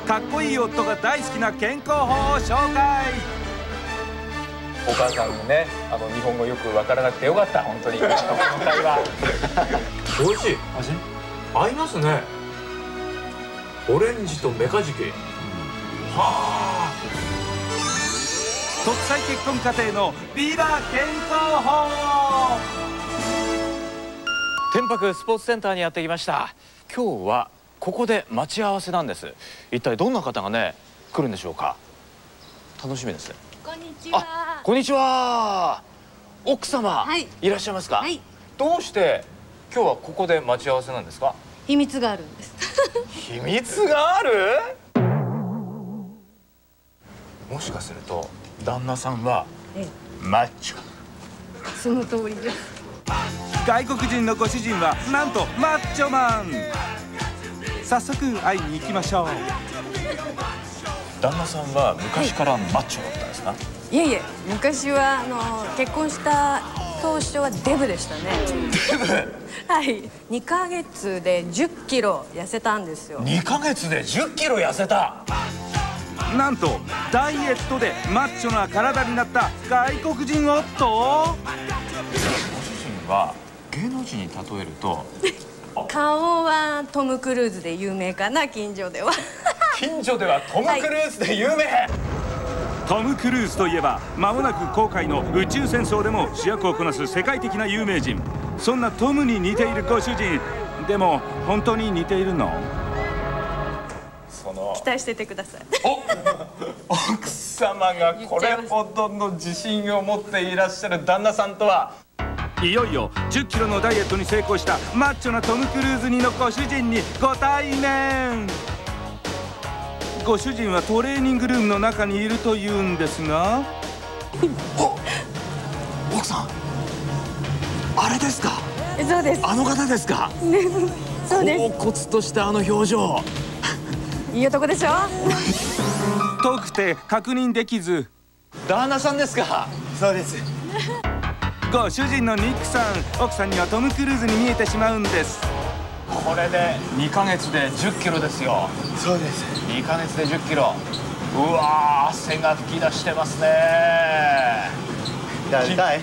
かっこいい夫が大好きな健康法を紹介。 お母さんのね、日本語よくわからなくてよかった、本当に。この会話。美味しい。味？合いますね。オレンジとメカジキ。はあ。 国際結婚家庭のビバ健康法。 天白スポーツセンターにやってきました。今日はここで待ち合わせなんです。一体どんな方がね来るんでしょうか。楽しみです。 こんにちは。 あ、こんにちは。奥様、はい、いらっしゃいますか。はい。どうして今日はここで待ち合わせなんですか。 秘密があるんです。 秘密がある？もしかすると旦那さんはマッチョ。 その通りです。 外国人のご主人はなんとマッチョマン。早速会いに行きましょう。 旦那さんは昔からマッチョだったんですか。 いえいえ、昔は結婚した当初はデブでしたね。 デブ？ はい。2ヶ月で10キロ痩せたんですよ。 2ヶ月で10キロ痩せた。 なんとダイエットでマッチョな体になった外国人夫。ご主人は芸能人に例えると顔はトム・クルーズで有名かな、近所では。 近所ではトム・クルーズで有名、はい、 トム・クルーズといえば間もなく公開の宇宙戦争でも主役をこなす世界的な有名人。そんなトムに似ているご主人でも本当に似ているの？ 期待しててください。 奥様がこれほどの自信を持っていらっしゃる旦那さんとは。 いよいよ10キロのダイエットに成功したマッチョなトム・クルーズ似のご主人にご対面。ご主人はトレーニングルームの中にいるというんですが。 奥さん、あれですか。 そうです。 あの方ですか。 そうです。 恍惚としたあの表情。 いい男でしょ。 遠くて確認できず。 旦那さんですか。 そうです。 ご主人のニックさん、奥さんにはトム・クルーズに見えてしまうんです。 これで2ヶ月で10キロですよ。 そうです。 2ヶ月で10キロ。うわー、汗が噴き出してますね。 やりたい。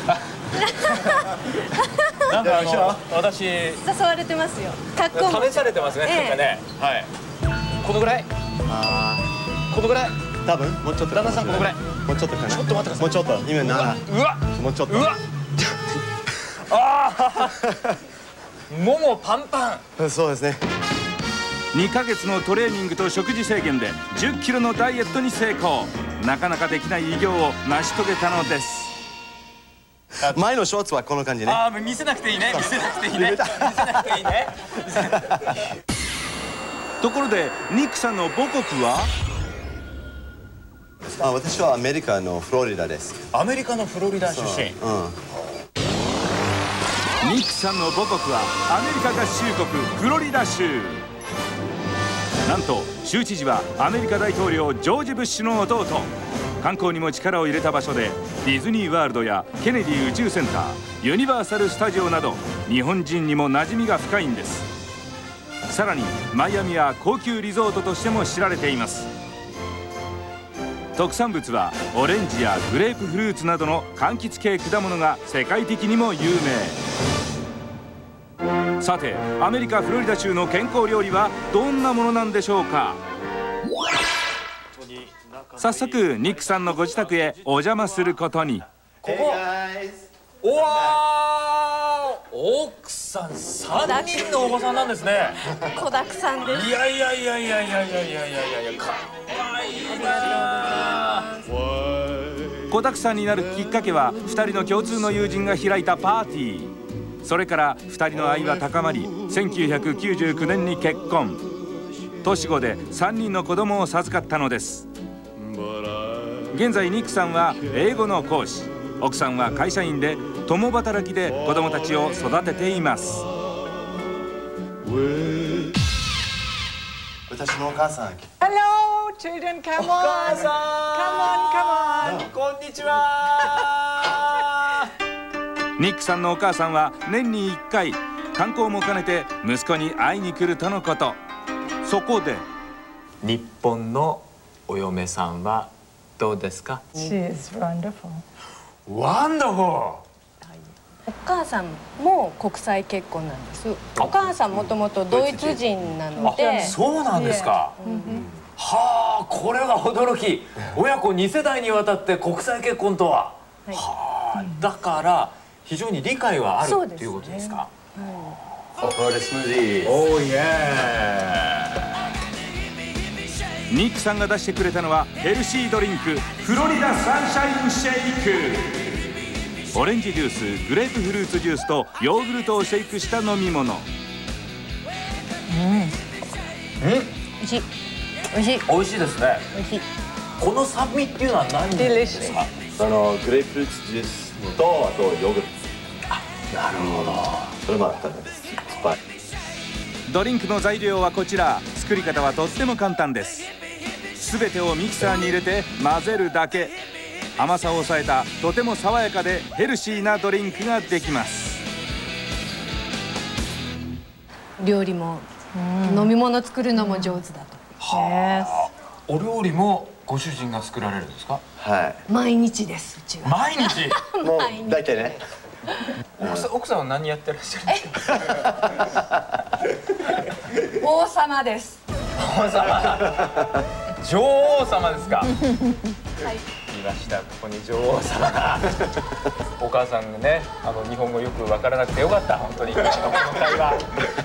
なんか私誘われてますよ。格好も試されてますね。なんかね、はい。このぐらい？このぐらい？ 多分もうちょっと。 旦那さんこのぐらい？ もうちょっとかな。 ちょっと待ってください。 もうちょっと。今7。 うわ。 もうちょっと。 うわ。ああ。ももパンパン。 そうですね。 2ヶ月のトレーニングと食事制限で10キロのダイエットに成功。なかなかできない偉業を成し遂げたのです。 前のショーツはこの感じね。 ああ、見せなくていいね。見せなくていいね。見せなくていいね。 ところでニックさんの母国は？ 私はアメリカのフロリダです。 アメリカのフロリダ出身。 ニックさんの母国はアメリカ合衆国フロリダ州。なんと州知事はアメリカ大統領ジョージ・ブッシュの弟。観光にも力を入れた場所でディズニーワールドやケネディ宇宙センター、ユニバーサル・スタジオなど日本人にも馴染みが深いんです。さらにマイアミは高級リゾートとしても知られています。特産物はオレンジやグレープフルーツなどの柑橘系果物が世界的にも有名。さてアメリカ・フロリダ州の健康料理はどんなものなんでしょうか。早速ニックさんのご自宅へお邪魔することに。 ここ。おわー、奥さん3人のお子さんなんですね。 子だくさんです。 いやいやいやいやいやいやいやいやいや、かわいいな。 子だくさんになるきっかけは2人の共通の友人が開いたパーティー。それから2人の愛は高まり1999年に結婚。年子で3人の子供を授かったのです。現在ニックさんは英語の講師、奥さんは会社員で共働きで子供たちを育てています。 私のお母さん。 Hello, children, come on. お母さん。 Come on, come on. こんにちは。 ニックさんのお母さんは年に1回観光も兼ねて息子に会いに来るとのこと。そこで日本のお嫁さんはどうですか？ She is wonderful. ワンダフル。 お母さんも国際結婚なんです。お母さんもともとドイツ人なので。 そうなんですか。はあ、これは驚き。親子2世代にわたって国際結婚とは。はあ、だから非常に理解はあるっていうことですか。 オフローデスムージー。 おーイエー。 ニックさんが出してくれたのはヘルシードリンクフロリダサンシャインシェイク。オレンジジュース、グレープフルーツジュースとヨーグルトをシェイクした飲み物。 美味しい。美味しい。 美味しいですね。 美味しい。 この酸味っていうのは何ですか？ グレープフルーツジュースとあとヨーグルト。 なるほど。 それもあったんです。スパイ。 ドリンクの材料はこちら。作り方はとっても簡単です。すべてをミキサーに入れて混ぜるだけ。甘さを抑えたとても爽やかでヘルシーなドリンクができます。 料理も飲み物作るのも上手だと。 お料理もご主人が作られるんですか？ は毎日です。うちは。 毎日。 い。もう大体ね。 奥さんは何やってらっしゃるんですか？ 王様です。 王様。女王様ですか？はい。いました。ここに女王様が。お母さんがね、日本語よくわからなくてよかった。本当にうちのこの会話。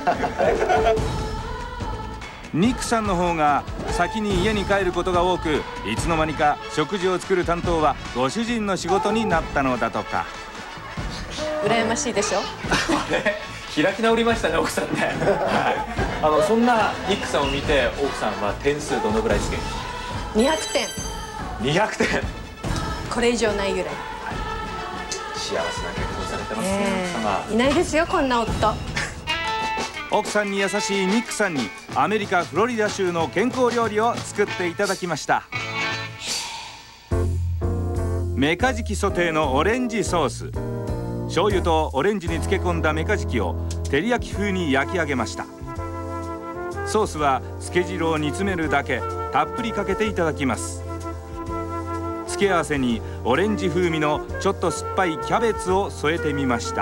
ニックさんの方が先に家に帰ることが多く、いつの間にか食事を作る担当はご主人の仕事になったのだとか。 羨ましいでしょ。 開き直りましたね、奥さんね。そんなニックさんを見て奥さんは点数どのぐらいつける 200点。 ？200点。 これ以上ないぐらい。 幸せな結婚されてますね、奥様。 いないですよ、こんな夫。 奥さんに優しいニックさんにアメリカ・フロリダ州の健康料理を作っていただきました。メカジキソテーのオレンジソース。醤油とオレンジに漬け込んだメカジキを照り焼き風に焼き上げました。ソースは漬け汁を煮詰めるだけ。たっぷりかけていただきます。付け合わせにオレンジ風味のちょっと酸っぱいキャベツを添えてみました。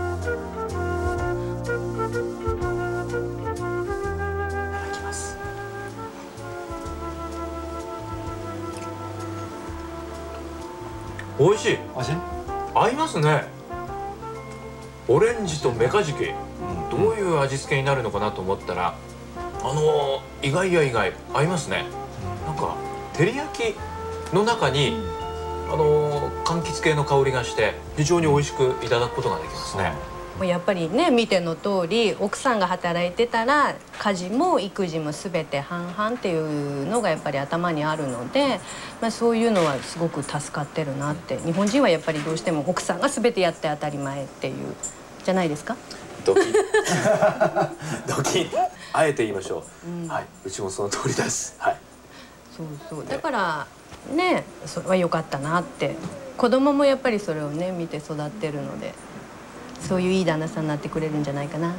美味しい。合いますね。オレンジとメカジキ、どういう味付けになるのかなと思ったら、意外や意外合いますね。なんか照り焼きの中に柑橘系の香りがして非常に美味しくいただくことができますね。 やっぱりね、見ての通り奥さんが働いてたら家事も育児も全て半々っていうのがやっぱり頭にあるので、そういうのはすごく助かってるなって。日本人はやっぱりどうしても奥さんが全てやって当たり前っていうじゃないですか。 ドキンドキン、あえて言いましょう。はい、うちもその通りです。はい。 そうだからね、それは良かったなって。子供もやっぱりそれをね見て育ってるので、そういういい旦那さんになってくれるんじゃないかなって。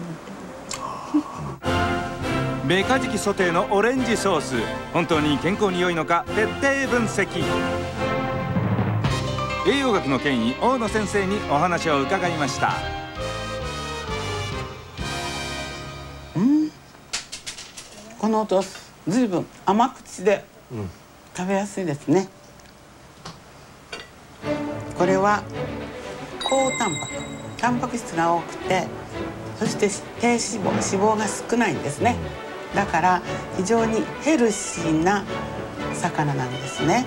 メカジキソテーのオレンジソース、本当に健康に良いのか徹底分析。栄養学の権威大野先生にお話を伺いました。 この音ずいぶん甘口で食べやすいですね。これは高タンパク、タンパク質が多くて、そして低脂肪が少ないんですね。だから非常にヘルシーな魚なんですね。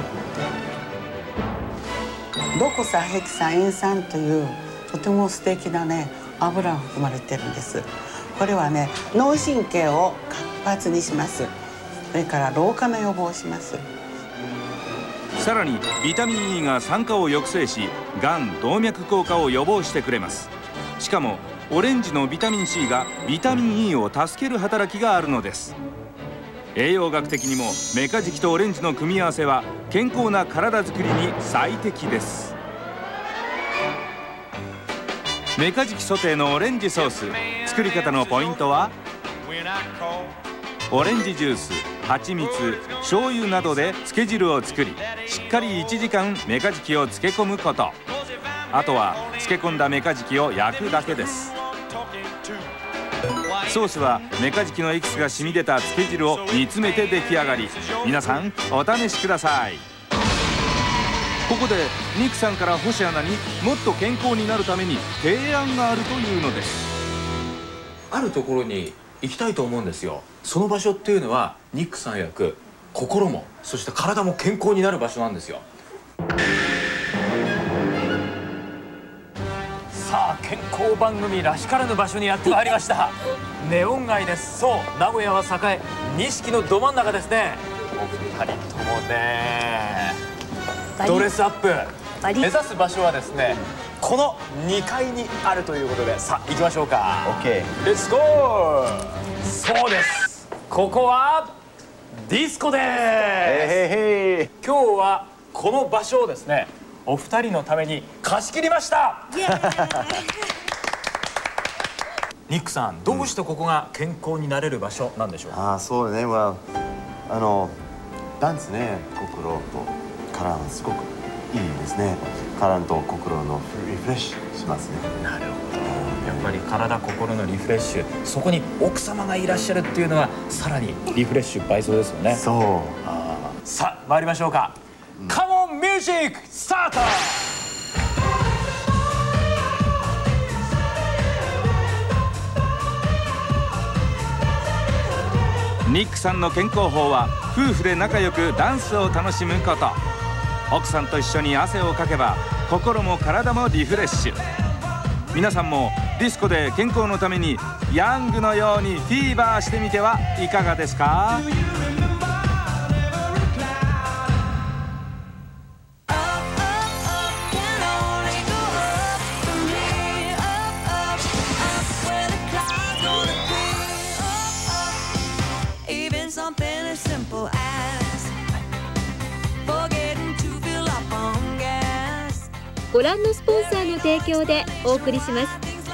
ドコサヘキサ塩酸というとても素敵なね油が含まれてるんです。これはね脳神経を活発にします。それから老化の予防をします。 さらにビタミン E が酸化を抑制し、がん動脈硬化を予防してくれます。しかもオレンジのビタミン C がビタミン E を助ける働きがあるのです。栄養学的にもメカジキとオレンジの組み合わせは健康な体づくりに最適です。メカジキソテーのオレンジソース、作り方のポイントはオレンジジュース、蜂蜜、醤油などで漬け汁を作り、しっかり1時間メカジキを漬け込むこと。あとは漬け込んだメカジキを焼くだけです。ソースはメカジキのエキスが染み出た漬け汁を煮詰めて出来上がり、皆さんお試しください。ここでニックさんから星アナにもっと健康になるために提案があるというのです。 あるところに行きたいと思うんですよ。その場所っていうのはニックさん曰く心もそして体も健康になる場所なんですよ。さあ、健康番組らしからぬ場所にやってまいりました。ネオン街です。そう、名古屋は栄、錦のど真ん中ですね。お二人ともねドレスアップ目指す場所はですね、この2階にあるということで、さあ行きましょうか。 OK、 レッツゴー。そうです、ここはディスコです。今日はこの場所をですね、お二人のために貸し切りました。ニックさん、どうしてここが健康になれる場所なんでしょうか。 そうね、ダンスね、心と体はすごくいいですね。体と心のリフレッシュしますね。 なるほど、やっぱり体心のリフレッシュ、そこに奥様がいらっしゃるっていうのはさらにリフレッシュ倍増ですよね。 そう。 さあ参りましょうか。カモンミュージックスタート。 ニックさんの健康法は夫婦で仲良くダンスを楽しむこと。奥さんと一緒に汗をかけば心も体もリフレッシュ。皆さんもディスコで健康のためにヤングのようにフィーバーしてみてはいかがですか。 ご覧のスポンサーの提供でお送りします。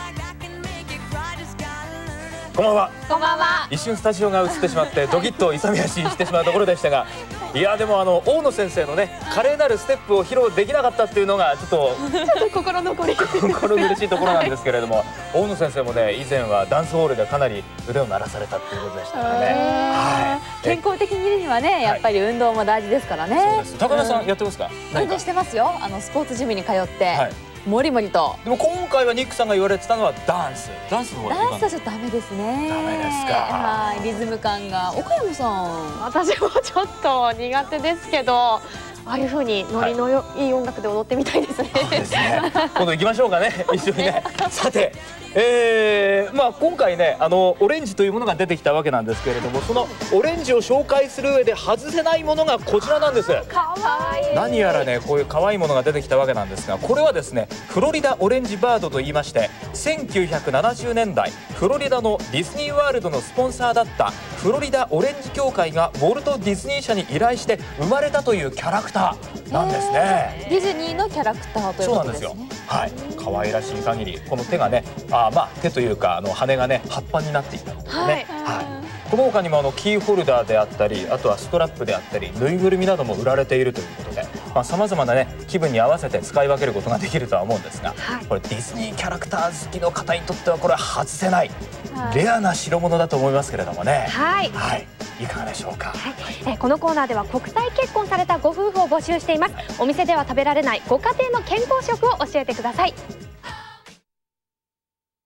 こんばんは。 こんばんは。 一瞬スタジオが映ってしまってドキッと勇み足してしまうところでしたが、いやでも大野先生のね華麗なるステップを披露できなかったっていうのがちょっと心残り心苦しいところなんですけれども、大野先生もね以前はダンスホールでかなり腕を鳴らされたっていうことでしたからね。はい、 健康的にはねやっぱり運動も大事ですからね。 そうです。高田さんやってますか？ 運動してますよ。スポーツジムに通って、もりもりと。 でも今回はニックさんが言われてたのはダンスの方はダンスはちょっとダメですね。 ダメですか。 はい、リズム感が。岡山さん。 私もちょっと苦手ですけど、ああいう風にノリのいい音楽で踊ってみたいですね。 そうですね。今度行きましょうかね、一緒にね。さて、今回ねオレンジというものが出てきたわけなんですけれども、そのオレンジを紹介する上で外せないものがこちらなんです。 かわいい。 何やらねこういう可愛いものが出てきたわけなんですが、これはですねフロリダオレンジバードと言いまして、1970年代フロリダのディズニーワールドのスポンサーだったフロリダオレンジ協会がウォルト・ディズニー社に依頼して生まれたというキャラクターなんですね。 ディズニーのキャラクターということですね。 そうなんですよ。はい、可愛らしい限り、この手がね手というか羽がね葉っぱになっていたのですね。この他にもキーホルダーであったり、あとはストラップであったり、ぬいぐるみなども売られているということで、さまざまなね気分に合わせて使い分けることができるとは思うんですが、これディズニーキャラクター好きの方にとってはこれは外せないレアな代物だと思いますけれどもね。はい、いかがでしょうか。 このコーナーでは国際結婚されたご夫婦を募集しています。お店では食べられないご家庭の健康食を教えてください。